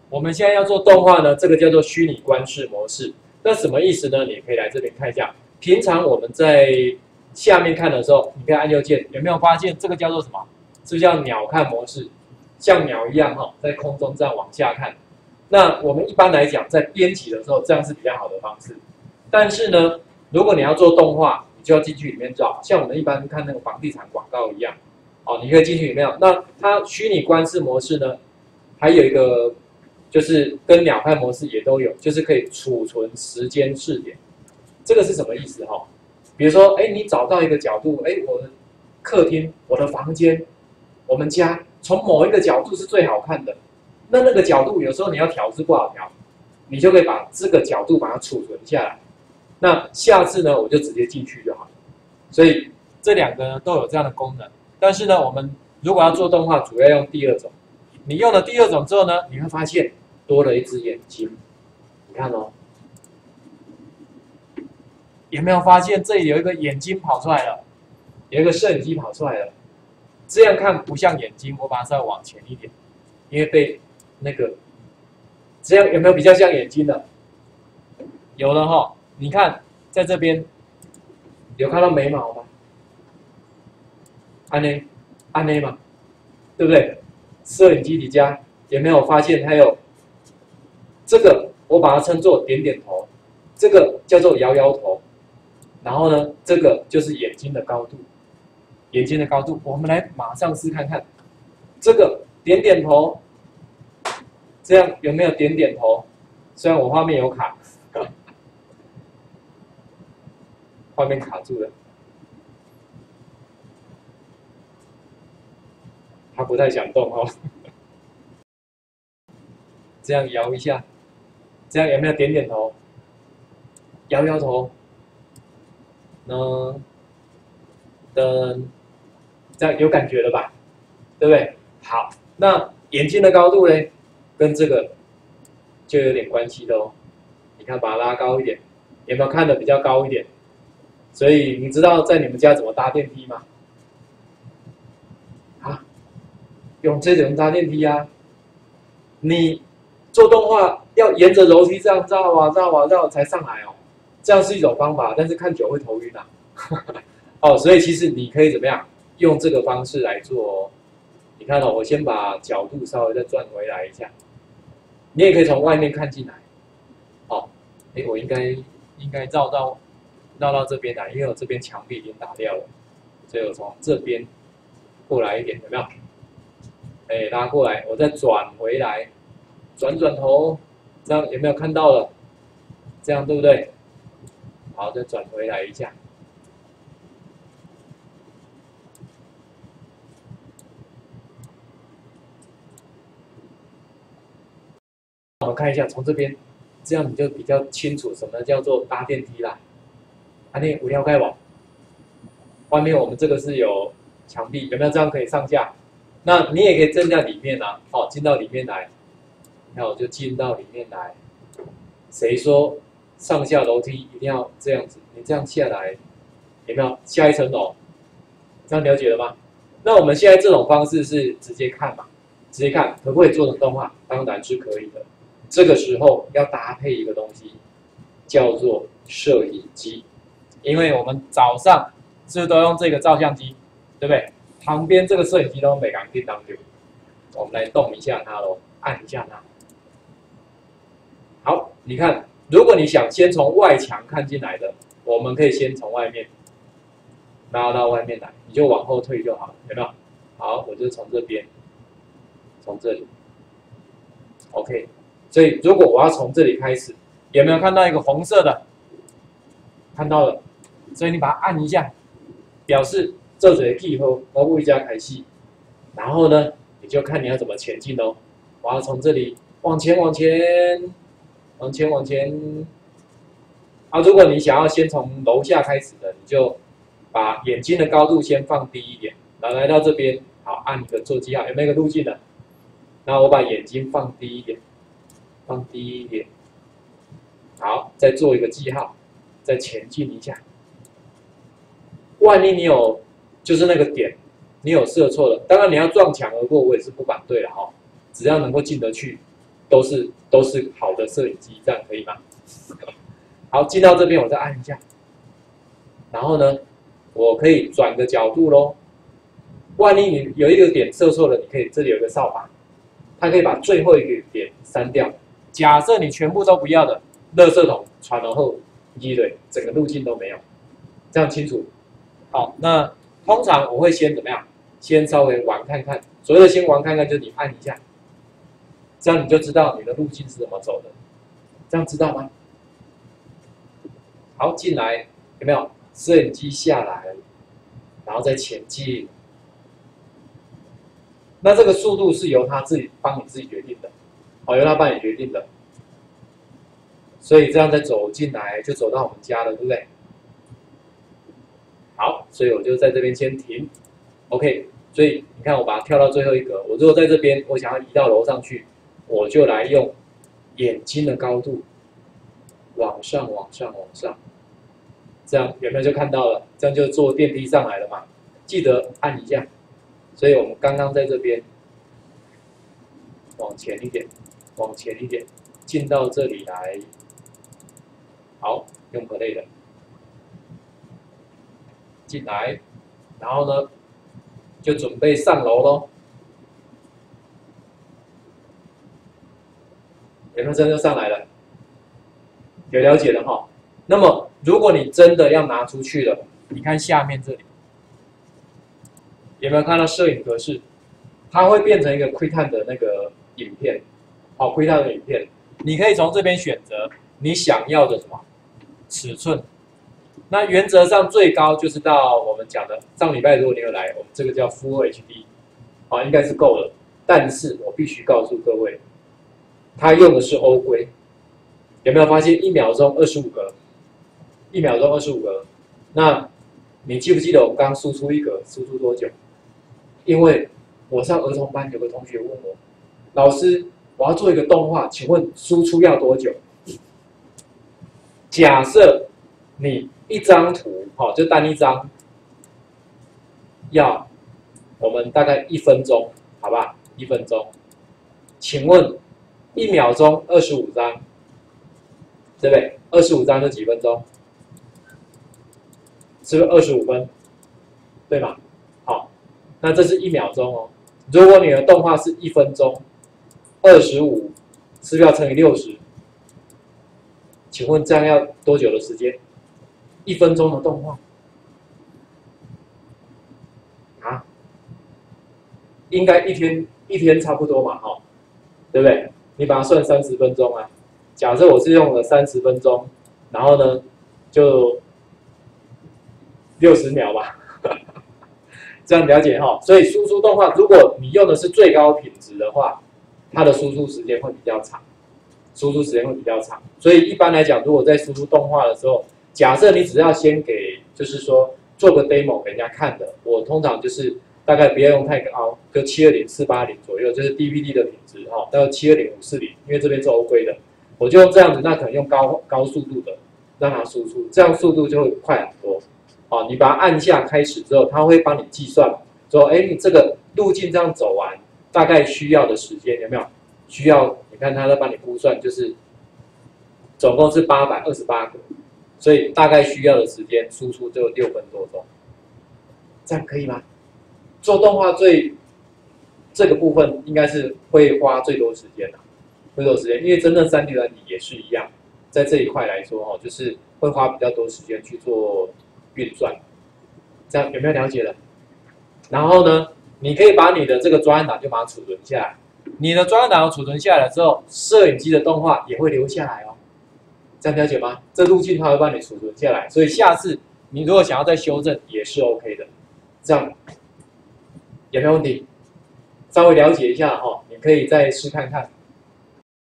我们现在要做动画呢，这个叫做虚拟观视模式。那什么意思呢？你可以来这边看一下。平常我们在下面看的时候，你可以按右键，有没有发现这个叫做什么？这叫鸟瞰模式，像鸟一样哈，在空中这样往下看。那我们一般来讲，在编辑的时候，这样是比较好的方式。但是呢，如果你要做动画，你就要进去里面照，像我们一般看那个房地产广告一样，哦，你可以进去里面。那它虚拟观视模式呢，还有一个就是跟鸟瞰模式也都有，就是可以储存时间视点。这个是什么意思哈？比如说，哎，你找到一个角度，哎，我的客厅、我的房间、我们家，从某一个角度是最好看的。那个角度有时候你要调是不好调，你就可以把这个角度把它储存下来。那下次呢，我就直接进去就好了。所以这两个呢都有这样的功能。但是呢，我们如果要做动画，主要用第二种。你用了第二种之后呢，你会发现多了一只眼睛。你看哦，有没有发现这里有一个眼睛跑出来了？有一个摄影机跑出来了。这样看不像眼睛，我把它稍微往前一点，因为被那个这样有没有比较像眼睛的？有了哈，你看在这边有看到眉毛吗？安内嘛，对不对？摄影机底下有没有发现它有这个？我把它称作点点头，这个叫做摇摇头。然后呢，这个就是眼睛的高度，眼睛的高度，我们来马上试看看，这个点点头，这样有没有点点头？虽然我画面有卡，画面卡住了，它不太想动哦。这样摇一下，这样有没有点点头？摇摇头。噔，这样有感觉了吧？对不对？好，那眼睛的高度呢，跟这个就有点关系的哦。你看，把它拉高一点，有没有看得比较高一点？所以你知道在你们家怎么搭电梯吗？啊，用这种搭电梯啊。你做动画要沿着楼梯这样绕啊绕啊绕才上来哦。这样是一种方法，但是看久会头晕啊。哦，所以其实你可以怎么样用这个方式来做哦？你看哦，我先把角度稍微再转回来一下，你也可以从外面看进来。哦，哎，我应该绕到这边来，因为我这边墙壁已经打掉了，所以我从这边过来一点，有没有？哎，拉过来，我再转回来，转头，这样有没有看到了？这样对不对？好，再转回来一下。我们看一下，从这边，这样你就比较清楚什么叫做搭电梯啦。啊，你有了解不？外面我们这个是有墙壁，有没有这样可以上下？那你也可以站在里面啊，好，进到里面来，那我就进到里面来。谁说上下楼梯一定要这样子？你这样下来，有没有下一层楼？这样了解了吗？那我们现在这种方式是直接看嘛？直接看可不可以做成动画？当然是可以的。这个时候要搭配一个东西，叫做摄影机，因为我们早上是不是都用这个照相机，对不对？旁边这个摄影机都没敢叮当丢，我们来动一下它喽，按一下它。好，你看，如果你想先从外墙看进来的，我们可以先从外面拉到外面来，你就往后退就好了，有没有？好，我就从这边，从这里 ，OK。所以如果我要从这里开始，有没有看到一个红色的？看到了，所以你把它按一下，表示这嘴气后，我不加开戏。然后呢，你就看你要怎么前进哦。我要从这里往前。啊，如果你想要先从楼下开始的，你就把眼睛的高度先放低一点，然后来到这边，好，按一个做记号，有没有一个路径的？然后我把眼睛放低一点。放低一点，好，再做一个记号，再前进一下。万一你有就是那个点，你有射错了，当然你要撞墙而过，我也是不反对了哈，只要能够进得去， 都是好的摄影机，这样可以吗？好，进到这边我再按一下，然后呢，我可以转个角度咯。万一你有一个点射错了，你可以这里有个扫把，它可以把最后一个点删掉。假设你全部都不要的，垃圾桶传了后，对，整个路径都没有，这样清楚？好，那通常我会先怎么样？先稍微玩看看，所谓的先玩看看，就是你按一下，这样你就知道你的路径是怎么走的，这样知道吗？好，进来有没有？摄影机下来，然后再前进。那这个速度是由他自己帮你自己决定的，由他帮你决定的。所以这样再走进来，就走到我们家了，对不对？好，所以我就在这边先停 ，OK。所以你看，我把它跳到最后一格。我如果在这边，我想要移到楼上去，我就来用眼睛的高度往上，往上，往上。这样有没有就看到了？这样就坐电梯上来了嘛？记得按一下。所以我们刚刚在这边往前一点，往前一点，进到这里来。好，用 play 的进来，然后呢，就准备上楼咯。有没有真的上来了？有了解了哈。那么，如果你真的要拿出去了，你看下面这里，有没有看到摄影格式？它会变成一个QuickTime的那个影片，QuickTime的影片，你可以从这边选择你想要的什么尺寸。那原则上最高就是到我们讲的上礼拜，如果你有来，我们这个叫 Full HD， 应该是够了。但是我必须告诉各位，它用的是欧规，有没有发现1秒钟25格？1秒钟25格。那你记不记得我们刚输出一格输出多久？因为我上儿童班，有个同学问我，老师，我要做一个动画，请问输出要多久？假设你一张图，就单一张，要我们大概1分钟，好吧？1分钟。请问1秒钟25张，对不对？25张是几分钟？是不是25分？对吗？好，那这是1秒钟哦。如果你的动画是1分钟，25是不是要乘以60？请问这样要多久的时间？1分钟的动画啊，应该一天差不多嘛，对不对？你把它算30分钟啊。假设我是用了30分钟，然后呢，就60秒吧，这样了解哈。所以输出动画，如果你用的是最高品质的话，它的输出时间会比较长，所以一般来讲，如果在输出动画的时候，假设你只要先给，就是说做个 demo 给人家看的，我通常就是大概不要用太高，就720/480左右，就是 DVD 的品质到720/540，因为这边是欧规的，我就用这样子，那可能用高速度的让它输出，这样速度就会快很多。你把它按下开始之后，它会帮你计算，说，你这个路径这样走完，大概需要的时间有没有？需要，你看它在帮你估算，就是总共是828个，所以大概需要的时间输出就6分多钟，这样可以吗？做动画这个部分应该是会花最多时间的，因为真正3D 软体也是一样，在这一块来说就是会花比较多时间去做运算，这样有没有了解了？然后呢，你可以把你的这个专案档就把它储存下来。你的专案档储存下来之后，摄影机的动画也会留下来哦。这样了解吗？这路径它会帮你储存下来，所以下次你如果想要再修正也是 OK 的。这样有没有问题？稍微了解一下你可以再试看看。